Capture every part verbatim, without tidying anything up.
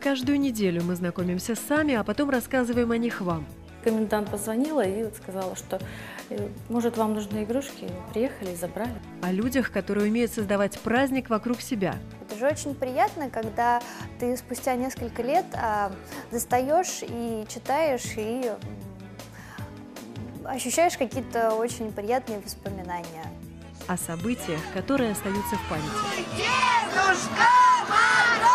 Каждую неделю мы знакомимся сами, а потом рассказываем о них вам. Комендант позвонила и вот сказала, что, может, вам нужны игрушки, приехали и забрали. О людях, которые умеют создавать праздник вокруг себя. Это же очень приятно, когда ты спустя несколько лет а, достаешь и читаешь, и ощущаешь какие-то очень приятные воспоминания. О событиях, которые остаются в памяти. Дедушка Мороз!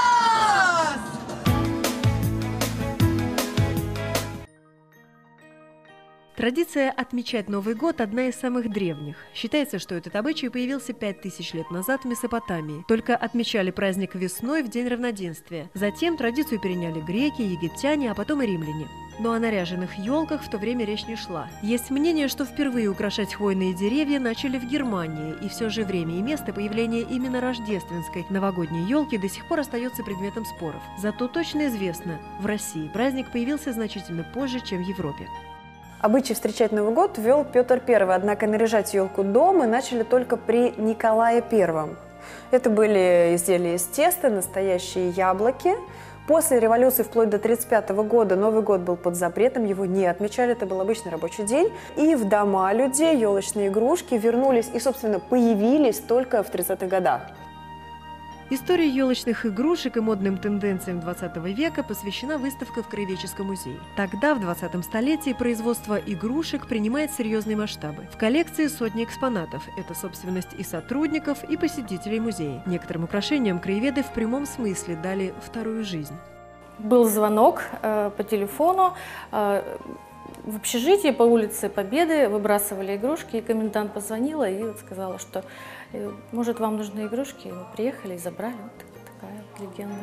Традиция отмечать Новый год – одна из самых древних. Считается, что этот обычай появился пять тысяч лет назад в Месопотамии. Только отмечали праздник весной в День равноденствия. Затем традицию переняли греки, египтяне, а потом и римляне. Но о наряженных елках в то время речь не шла. Есть мнение, что впервые украшать хвойные деревья начали в Германии, и все же время и место появления именно рождественской новогодней елки до сих пор остается предметом споров. Зато точно известно, в России праздник появился значительно позже, чем в Европе. Обычай встречать Новый год ввел Петр Первый, однако наряжать елку дома начали только при Николае Первом. Это были изделия из теста, настоящие яблоки. После революции вплоть до тридцать пятого года Новый год был под запретом, его не отмечали, это был обычный рабочий день. И в дома людей елочные игрушки вернулись и, собственно, появились только в тридцатых годах. Истории елочных игрушек и модным тенденциям двадцатого века посвящена выставка в Краеведческом музее. Тогда, в двадцатом столетии, производство игрушек принимает серьезные масштабы. В коллекции сотни экспонатов. Это собственность и сотрудников, и посетителей музея. Некоторым украшениям краеведы в прямом смысле дали вторую жизнь. Был звонок э, по телефону. Э, в общежитии по улице Победы выбрасывали игрушки, и комендант позвонила и вот сказала, что, может, вам нужны игрушки, приехали и забрали. Вот такая вот легенда.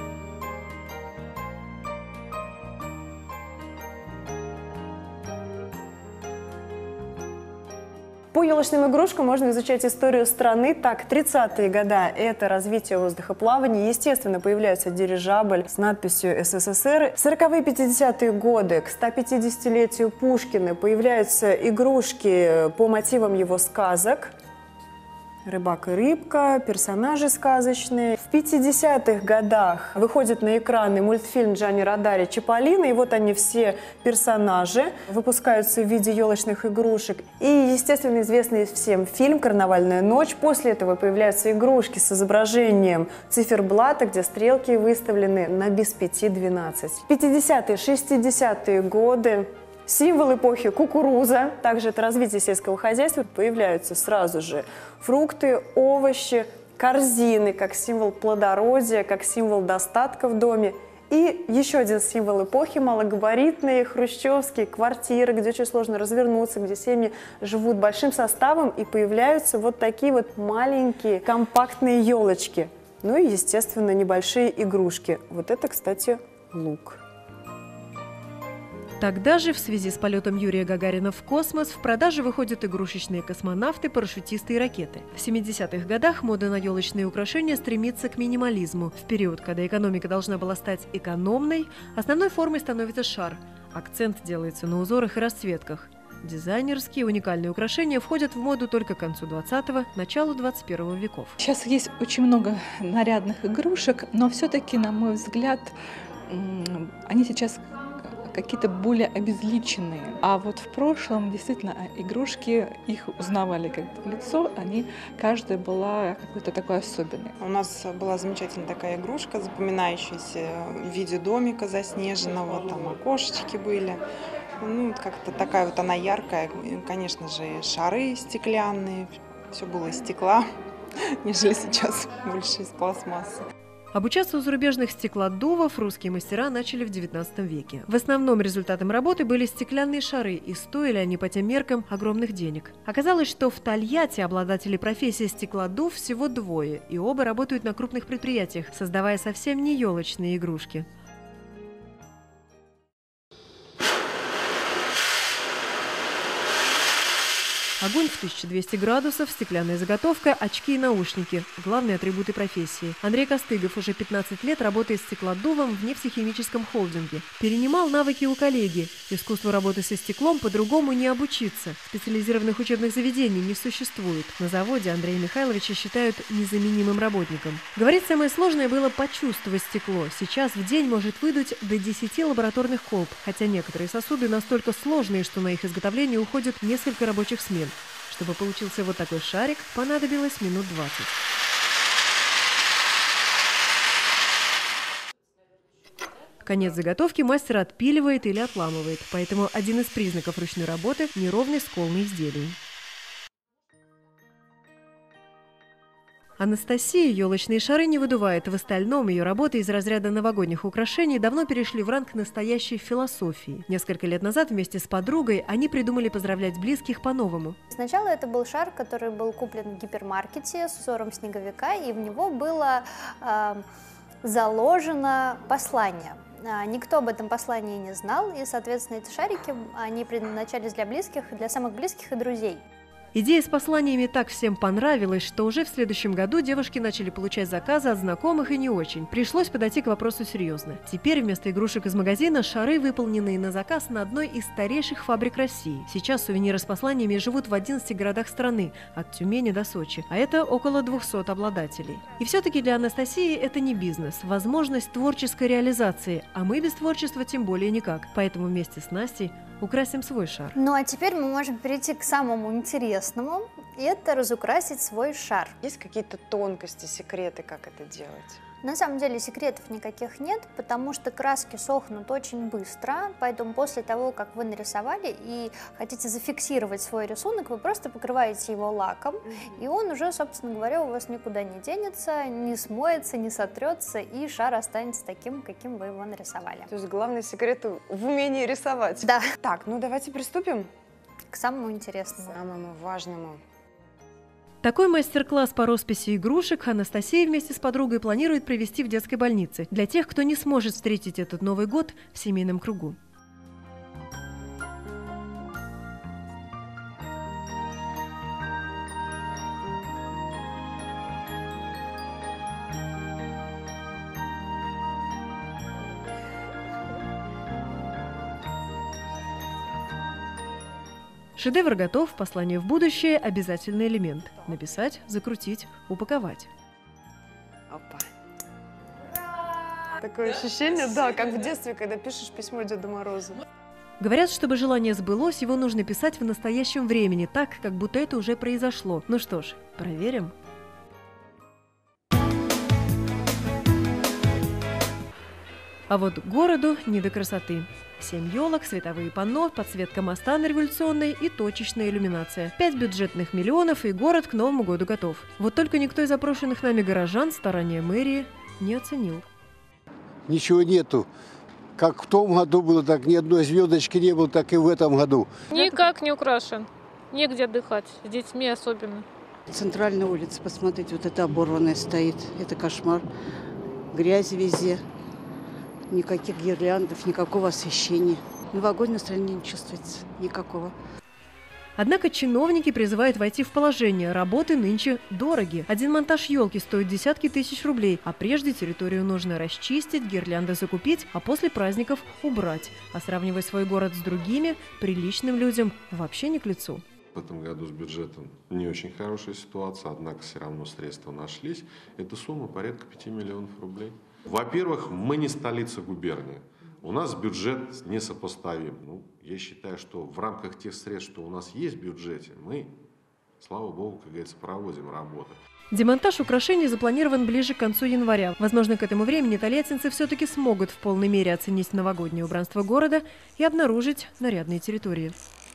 По елочным игрушкам можно изучать историю страны. Так, тридцатые годы – это развитие воздухоплавания. Естественно, появляется дирижабль с надписью СССР. сороковые пятидесятые годы, к стопятидесятилетию Пушкина, появляются игрушки по мотивам его сказок. «Рыбак и рыбка», персонажи сказочные. В пятидесятых годах выходит на экраны мультфильм Джанни Родари «Чиполлино», и вот они все персонажи выпускаются в виде елочных игрушек. И, естественно, известный всем фильм «Карнавальная ночь». После этого появляются игрушки с изображением циферблата, где стрелки выставлены на без пяти двенадцать. пятидесятые, шестидесятые годы. Символ эпохи – кукуруза, также это развитие сельского хозяйства, появляются сразу же фрукты, овощи, корзины, как символ плодородия, как символ достатка в доме. И еще один символ эпохи – малогабаритные хрущевские квартиры, где очень сложно развернуться, где семьи живут большим составом, и появляются вот такие вот маленькие компактные елочки. Ну и, естественно, небольшие игрушки. Вот это, кстати, лук. Тогда же, в связи с полетом Юрия Гагарина в космос, в продажу выходят игрушечные космонавты, парашютисты и ракеты. В семидесятых годах мода на елочные украшения стремится к минимализму. В период, когда экономика должна была стать экономной, основной формой становится шар. Акцент делается на узорах и расцветках. Дизайнерские уникальные украшения входят в моду только к концу двадцатого, началу двадцать первого веков. Сейчас есть очень много нарядных игрушек, но все-таки, на мой взгляд, они сейчас какие-то более обезличенные. А вот в прошлом действительно игрушки, их узнавали как в лицо, они, каждая была какой-то такой особенной. У нас была замечательная такая игрушка, запоминающаяся в виде домика заснеженного, там окошечки были. Ну, как-то такая вот она яркая, конечно же, шары стеклянные, все было из стекла, нежели сейчас больше из пластмассы. Обучаться у зарубежных стеклодувов русские мастера начали в девятнадцатом веке. В основном результатом работы были стеклянные шары, и стоили они по тем меркам огромных денег. Оказалось, что в Тольятти обладателей профессии стеклодув всего двое, и оба работают на крупных предприятиях, создавая совсем не елочные игрушки. Огонь в тысячу двести градусов, стеклянная заготовка, очки и наушники – главные атрибуты профессии. Андрей Костыгов уже пятнадцать лет работает стеклодувом в нефтехимическом холдинге. Перенимал навыки у коллеги. Искусству работы со стеклом по-другому не обучиться. Специализированных учебных заведений не существует. На заводе Андрея Михайловича считают незаменимым работником. Говорит, самое сложное было почувствовать стекло. Сейчас в день может выдуть до десяти лабораторных колб, хотя некоторые сосуды настолько сложные, что на их изготовление уходит несколько рабочих смен. Чтобы получился вот такой шарик, понадобилось минут двадцать. Конец заготовки мастер отпиливает или отламывает, поэтому один из признаков ручной работы – неровный скол на изделии. Анастасия елочные шары не выдувает. В остальном ее работы из разряда новогодних украшений давно перешли в ранг настоящей философии. Несколько лет назад вместе с подругой они придумали поздравлять близких по-новому. Сначала это был шар, который был куплен в гипермаркете с узором снеговика, и в него было э, заложено послание. Никто об этом послании не знал, и, соответственно, эти шарики, они предназначались для близких, для самых близких и друзей. Идея с посланиями так всем понравилась, что уже в следующем году девушки начали получать заказы от знакомых и не очень. Пришлось подойти к вопросу серьезно. Теперь вместо игрушек из магазина шары, выполненные на заказ на одной из старейших фабрик России. Сейчас сувениры с посланиями живут в одиннадцати городах страны, от Тюмени до Сочи, а это около двухсот обладателей. И все-таки для Анастасии это не бизнес, возможность творческой реализации, а мы без творчества тем более никак. Поэтому вместе с Настей украсим свой шар. Ну а теперь мы можем перейти к самому интересному, и это разукрасить свой шар. Есть какие-то тонкости, секреты, как это делать? На самом деле секретов никаких нет, потому что краски сохнут очень быстро, поэтому после того, как вы нарисовали и хотите зафиксировать свой рисунок, вы просто покрываете его лаком, и он уже, собственно говоря, у вас никуда не денется, не смоется, не сотрется, и шар останется таким, каким вы его нарисовали. То есть главный секрет в умении рисовать. Да. Так, ну давайте приступим к самому интересному. Самому важному. Такой мастер-класс по росписи игрушек Анастасия вместе с подругой планирует провести в детской больнице для тех, кто не сможет встретить этот Новый год в семейном кругу. Шедевр готов, послание в будущее – обязательный элемент. Написать, закрутить, упаковать. Опа. Такое ощущение, да, как в детстве, когда пишешь письмо Деду Морозу. Говорят, чтобы желание сбылось, его нужно писать в настоящем времени, так, как будто это уже произошло. Ну что ж, проверим. А вот городу не до красоты. Семь елок, световые панно, подсветка моста на Революционной и точечная иллюминация. Пять бюджетных миллионов, и город к Новому году готов. Вот только никто из опрошенных нами горожан старания мэрии не оценил. Ничего нету. Как в том году было, так ни одной звездочки не было, так и в этом году. Никак не украшен. Негде отдыхать, с детьми особенно. Центральная улица, посмотрите, вот это оборванное стоит. Это кошмар. Грязь везде. Никаких гирляндов, никакого освещения. Новогоднее настроение не чувствуется. Никакого. Однако чиновники призывают войти в положение. Работы нынче дороги. Один монтаж елки стоит десятки тысяч рублей. А прежде территорию нужно расчистить, гирлянды закупить, а после праздников убрать. А сравнивая свой город с другими, приличным людям вообще не к лицу. В этом году с бюджетом не очень хорошая ситуация, однако все равно средства нашлись. Это сумма порядка пяти миллионов рублей. Во-первых, мы не столица губернии. У нас бюджет несопоставим. Ну, я считаю, что в рамках тех средств, что у нас есть в бюджете, мы, слава богу, как говорится, проводим работу. Демонтаж украшений запланирован ближе к концу января. Возможно, к этому времени тольяттинцы все-таки смогут в полной мере оценить новогоднее убранство города и обнаружить нарядные территории.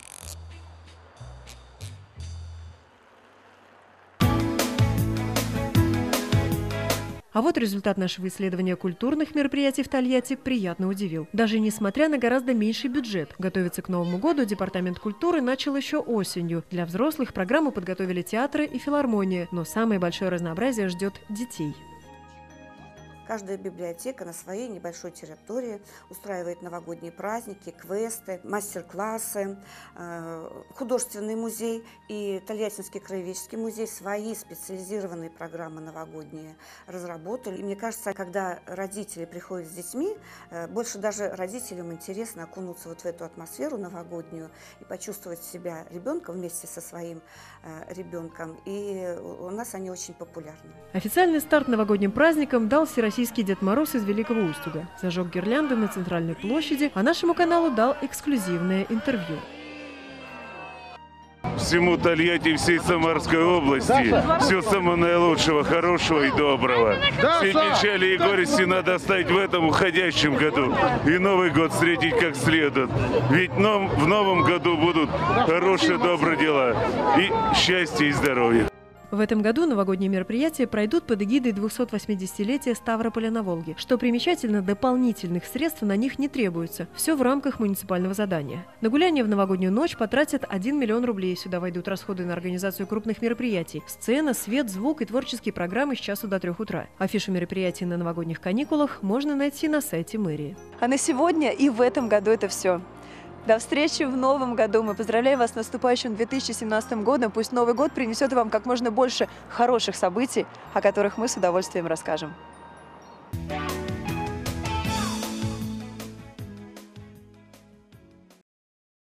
А вот результат нашего исследования культурных мероприятий в Тольятти приятно удивил. Даже несмотря на гораздо меньший бюджет. Готовиться к Новому году Департамент культуры начал еще осенью. Для взрослых программу подготовили театры и филармония. Но самое большое разнообразие ждет детей. Каждая библиотека на своей небольшой территории устраивает новогодние праздники, квесты, мастер-классы. Художественный музей и Тольяттинский краеведческий музей свои специализированные программы новогодние разработали. И мне кажется, когда родители приходят с детьми, больше даже родителям интересно окунуться вот в эту атмосферу новогоднюю и почувствовать себя ребенком вместе со своим ребенком. И у нас они очень популярны. Официальный старт новогодним праздникам дал всероссийский Дед Мороз из Великого Устюга. Зажег гирлянды на центральной площади, а нашему каналу дал эксклюзивное интервью. Всему Тольятти и всей Самарской области Даша. Всего самого наилучшего, хорошего и доброго. Даша. Все печали и горести надо оставить в этом уходящем году и Новый год встретить как следует. Ведь в новом году будут хорошие, добрые дела и счастье и здоровье. В этом году новогодние мероприятия пройдут под эгидой двухсотвосьмидесятилетия Ставрополя на Волге. Что примечательно, дополнительных средств на них не требуется. Все в рамках муниципального задания. На гуляние в новогоднюю ночь потратят один миллион рублей. Сюда войдут расходы на организацию крупных мероприятий. Сцена, свет, звук и творческие программы с часу до трех утра. Афишу мероприятий на новогодних каникулах можно найти на сайте мэрии. А на сегодня и в этом году это все. До встречи в новом году. Мы поздравляем вас с наступающим две тысячи семнадцатым годом. Пусть Новый год принесет вам как можно больше хороших событий, о которых мы с удовольствием расскажем.